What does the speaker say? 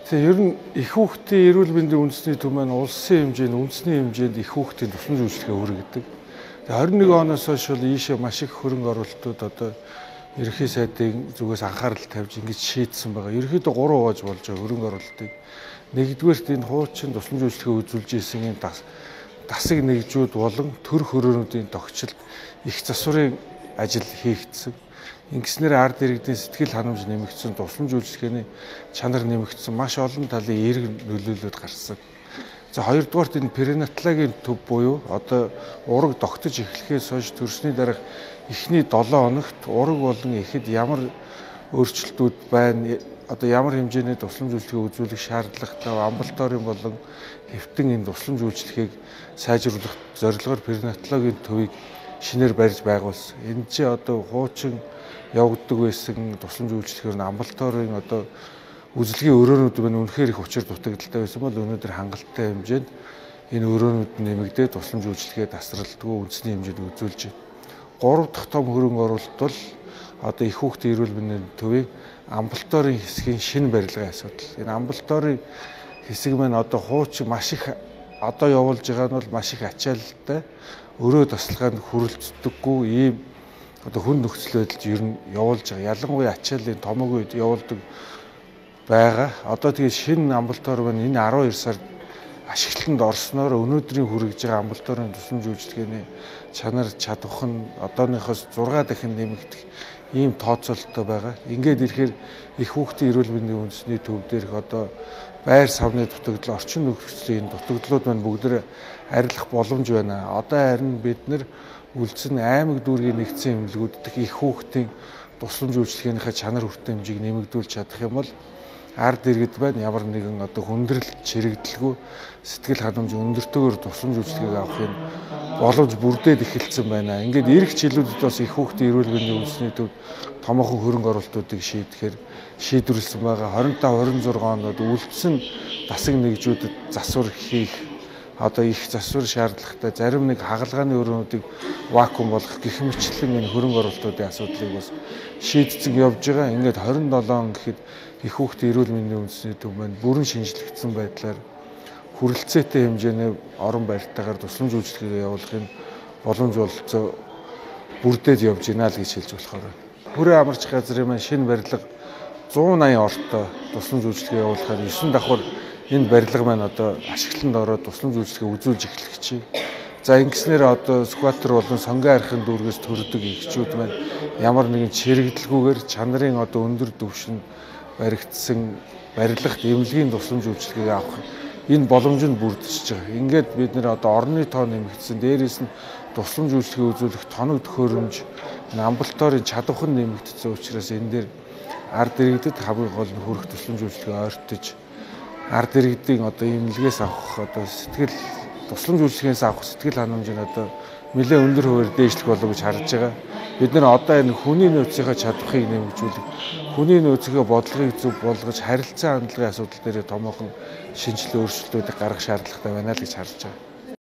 Тэгээ ер нь их хүүхдийн эрүүл мэндийн үндэсний төв маань улсын хэмжээнд үндэсний хэмжээнд их хүүхдийн тусламж үйлчилгээ хүргэдэг. Тэгээ 21 оноос хойш бол ийшээ маш их хөрөнгө оруулалтууд одоо ерөнхий сайдын зүгээс анхаарал тавьж ингэж шийдсэн байгаа. Ерөнхийдөө 3 хувааж болж байгаа хөрөнгө оруулалтыг. Нэгдүгээрт энэ хуучин тусламж үйлчилгээ үзүүлж исэн энэ дасаг нэгжүүд болон төр хөрөөнүүдийн тогтчлт их засварын ажил хийгдсэн. Ингэснээр ард иргэдийн сэтгэл ханамж нэмэгдсэн, тусламж үйлчилгээний чанар нэмэгдсэн, маш олон талын эерэг нөлөөллүүд гарсан. За хоёрдугаарт энэ перинатологийн төв буюу одоо ураг тогтож эхлэхээс хойш төрсний дараах эхний 7 хоногт ураг болон эхэд ямар өөрчлөлтүүд байна, одоо ямар хэмжээний тусламж үйлчилгээ үзүүлэх шаардлагатай, амбулаторийн болон хэвтэн энэ тусламж үйлчилгээг сайжруулах зорилгоор перинатологийн төвийг шинээр барьж байгуулсан. Энэ чинь одоо хуучин явагддаг байсан тусламж үйлчилгээгээр нь амбулаторийн одоо үзлэгийн өрөөнүүд маань үнэхээр их учир дутагдaltaй байсан бол өнөөдөр хангалттай хэмжээнд энэ өрөөнүүд нэмэгдээд тусламж үйлчилгээ тасралтгүй үндэсний хэмжээнд үзүүлж байна. Гурав дахь том хөрөнгө оруулалт бол одоо их хүүхдийн эрүүл мэндийн төвийн амбулаторийн хэсгийн шинэ барилгын асуудал. Энэ амбулаторийн хэсэг маань одоо хуучин маш их одоо явуулж байгаа нь бол маш их ачааллтай, өрөө тасалгаанд хүрэлцдэггүй ийм одоо хүн нөхцөл байдалд ер нь явуулж байгаа. Ялангуяа ачааллын томог үед явуулдаг байгаа. Одоо тэгээд шинэ амбулатор маань энэ 12 сард ашиглалтанд орсноор өнөөдрийн хүргэж байгаа амбулаторын тусламж үйлчилгээний чанар чадвах нь одооныхоос 6 дахин нэмэгдэх ийм тооцоололтой байгаа. Ингээд ирэхээр их хүүхдийн эрүүл мэндийн үндэсний төв дээрх одоо байр савны дутагдал, орчин нөхцөлийн дутагдлууд маань бүгдээр арилах боломж байна. Одоо харин бид нэр үлдсэн аймаг дүүргийн нэгдсэн эмнэлгүүд дэх их хүүхдийн тусламж үйлчилгээнийхээ чанар хүртэн хэмжээг нэмэгдүүлж чадах юм бол ард иргэд байна ямар нэгэн одоо хүндрэл чирэгдэлгүй сэтгэл ханамж өндөртөөр тусламж үйлчилгээг авахын боломж бүрдээд эхэлсэн байна. Ингээд эх жилүүдэд бас их хүүхдийн эрүүл мэндийн үндэсний төвд томоохон хөрөнгө оруулалтуудыг шийдэхээр шийдвэрлсэн байгаа. 25-26 онд үлдсэн дасаг нэгжүүдэд засвар хийх одоо их засвар шаардлагатай зарим нэг хагалгааны өрөөнүүдийг вакуум болгох гэх мэтлэн энэ хөрөнгө оруулалтуудын асуудлыг бас шийдсэн явж байгаа. Ингээд 27 гэхэд их хүүхдийн эрүүл мэндийн үндэсний төв маань бүрэн шинжлэгдсэн байдлаар хүрэлцээтэй хэмжээний орон байртайгаар тусламж үйлчилгээгээ явуулахын боломж олцоо бүрдээд явж байна л гэж хэлж болохоор. Хүрээ амарч газрын маань шинэ барилга 180 ортой тусламж үйлчилгээ явуулахаар 9 давхар энэ барилга маань одоо ашиглалтанд ороод тусламж үйлчилгээ үзүүлж эхлэх чинь. За ингэснээр одоо скватер болон сонгон архын дүүргээс төрдөг эхчүүд маань ямар нэгэн чирэгдэлгүйгээр чанарын одоо өндөр түвшинд баригдсан барилгад эмнэлгийн тусламж үйлчилгээг авах энэ боломж нь бүрдчихэж байгаа. Ингээд бид нэр одоо орны тоо нэмэгдсэн, дээрээс нь тусламж үйлчилгээ үзүүлэх тоног төхөөрөмж, амбулаторийн чадвар нь нэмэгдсэн учраас энэ дээр ард иргэдэд хамгийн гол нь хүрэх тусламж үйлчилгээ ойртож ард иргэдийн одоо эмнэлгээс авах одоо сэтгэл тусламж үйлчилгээнээс авах сэтгэл ханамж нь одоо нэлээд өндөр хуваар дээшлэх болов гэж харж байгаа. Бид нэр одоо энэ хүний нөөцийн чадварыг нэмэгдүүлэх, хүний нөөцийн бодлогыг зөв болгож харилцаа хандлагын асуудал дээр томоохон шинжилгээ өөрчлөлтүүдийг гаргах шаардлагатай байна л гэж харж байгаа.